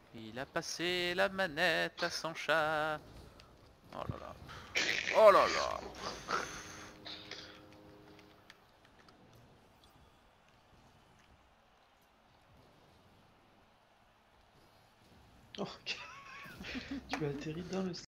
Il a passé la manette à son chat. Oh là là. Oh là là. Oh, tu as atterri dans le